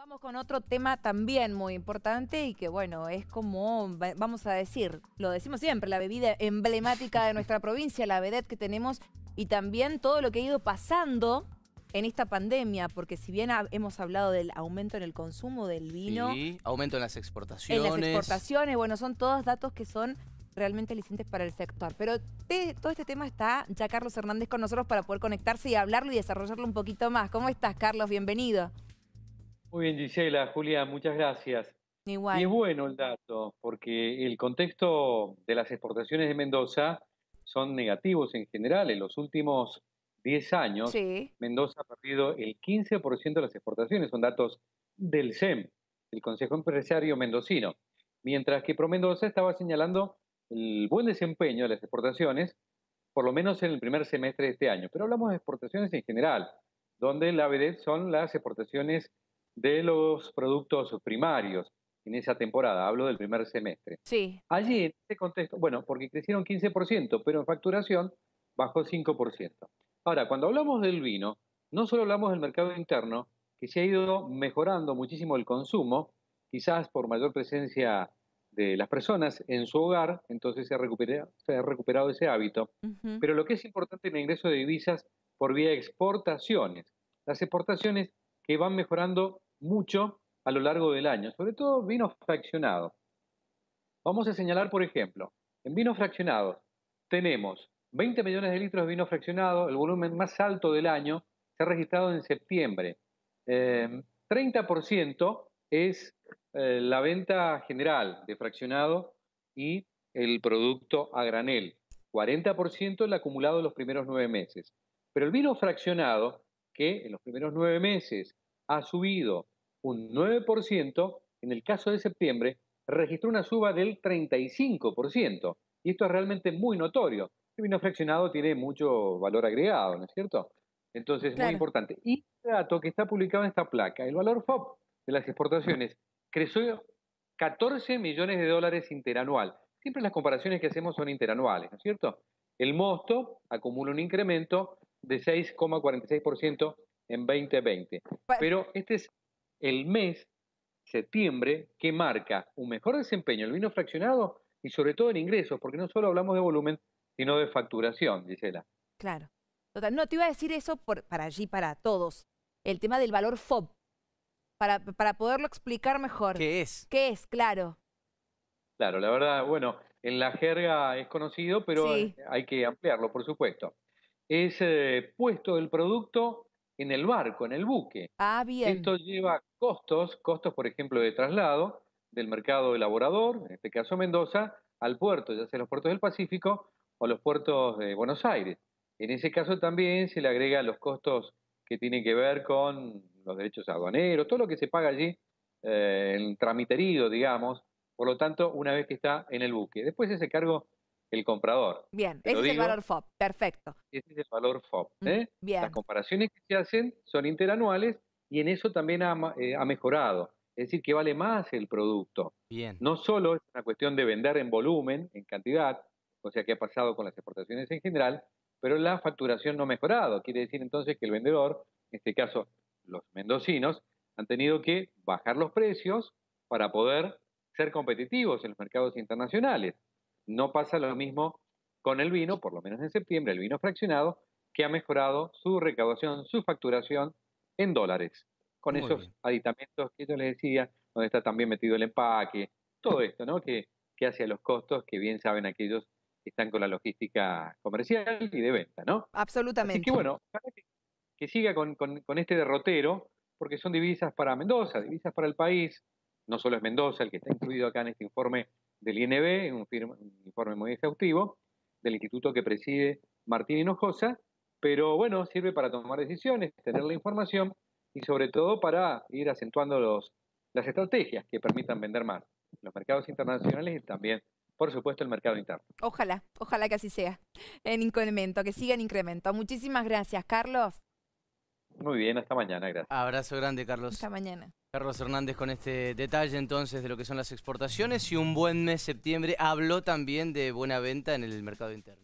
Vamos con otro tema también muy importante y que, bueno, es como, vamos a decir, lo decimos siempre, la bebida emblemática de nuestra provincia, la vedette que tenemos y también todo lo que ha ido pasando en esta pandemia, porque si bien hemos hablado del aumento en el consumo del vino, sí, aumento en las exportaciones. en las exportaciones, bueno, son todos datos que son realmente alicientes para el sector. Pero todo este tema está ya Carlos Hernández con nosotros para poder conectarse y hablarlo y desarrollarlo un poquito más. ¿Cómo estás, Carlos? Bienvenido. Muy bien, Gisela, Julia, muchas gracias. Y es Igual. bueno el dato, porque el contexto de las exportaciones de Mendoza son negativos en general. En los últimos 10 años, Sí. Mendoza ha perdido el 15% de las exportaciones. Son datos del CEM, el Consejo Empresario Mendocino. Mientras que ProMendoza estaba señalando el buen desempeño de las exportaciones, por lo menos en el primer semestre de este año. Pero hablamos de exportaciones en general, donde la vedette son las exportaciones de los productos primarios en esa temporada, hablo del primer semestre. Sí. Allí, en ese contexto, bueno, porque crecieron 15%, pero en facturación bajó 5%. Ahora, cuando hablamos del vino, no solo hablamos del mercado interno, que se ha ido mejorando muchísimo el consumo, quizás por mayor presencia de las personas en su hogar, entonces se ha recuperado ese hábito. Ujú. Pero lo que es importante es el ingreso de divisas por vía de exportaciones. Las exportaciones que van mejorando mucho a lo largo del año, sobre todo vinos fraccionados. Vamos a señalar, por ejemplo, en vinos fraccionados tenemos 20 millones de litros de vino fraccionado, el volumen más alto del año, se ha registrado en septiembre. 30% es la venta general de fraccionado y el producto a granel. 40% el acumulado de los primeros 9 meses. Pero el vino fraccionado, que en los primeros 9 meses ha subido un 9%, en el caso de septiembre registró una suba del 35%. Y esto es realmente muy notorio. El vino fraccionado tiene mucho valor agregado, ¿no es cierto? Entonces, muy Claro. importante. Y el dato que está publicado en esta placa, el valor FOB de las exportaciones creció 14 millones de dólares interanual. Siempre las comparaciones que hacemos son interanuales, ¿no es cierto? El mosto acumula un incremento de 6,46% en 2020. Pa- Pero este es el mes, septiembre, que marca un mejor desempeño en el vino fraccionado y sobre todo en ingresos, porque no solo hablamos de volumen, sino de facturación, Gisela. Claro. Total. No, te iba a decir eso para allí, para todos. El tema del valor FOB, para poderlo explicar mejor. ¿Qué es? ¿Qué es? Claro. Claro, la verdad, bueno, en la jerga es conocido, pero Sí. hay que ampliarlo, por supuesto. Es puesto el producto en el barco, en el buque. Ah, bien. Esto lleva costos, por ejemplo, de traslado del mercado elaborador, en este caso Mendoza, al puerto, ya sea los puertos del Pacífico o los puertos de Buenos Aires. En ese caso también se le agrega los costos que tienen que ver con los derechos aduaneros, todo lo que se paga allí, el tramiterío, digamos. Por lo tanto, una vez que está en el buque. Después ese cargo el comprador. Bien. Te Ese lo es el digo, valor FOB. Perfecto. ese es el valor FOB. ¿Eh? Las Bien. comparaciones que se hacen son interanuales y en eso también ha mejorado. Es decir, que vale más el producto. Bien. No solo es una cuestión de vender en volumen, en cantidad, o sea que ha pasado con las exportaciones en general, pero la facturación no ha mejorado. Quiere decir entonces que el vendedor, en este caso los mendocinos, han tenido que bajar los precios para poder ser competitivos en los mercados internacionales. No pasa lo mismo con el vino, por lo menos en septiembre, el vino fraccionado, que ha mejorado su recaudación, su facturación en dólares, con Muy esos bien. aditamentos que yo les decía, donde está también metido el empaque, todo esto, ¿no? Que hace a los costos, que bien saben aquellos que están con la logística comercial y de venta, ¿no? Así que Absolutamente. bueno, ojalá que siga con este derrotero, porque son divisas para Mendoza, divisas para el país. No solo es Mendoza el que está incluido acá en este informe del INB, un informe muy exhaustivo, del instituto que preside Martín Hinojosa, pero bueno, sirve para tomar decisiones, tener la información y sobre todo para ir acentuando las estrategias que permitan vender más en los mercados internacionales y también, por supuesto, el mercado interno. Ojalá, ojalá que así sea. En incremento, que siga en incremento. Muchísimas gracias, Carlos. Muy bien, hasta mañana, gracias. Abrazo grande, Carlos. Hasta mañana. Carlos Hernández con este detalle entonces de lo que son las exportaciones y un buen mes septiembre. Habló también de buena venta en el mercado interno.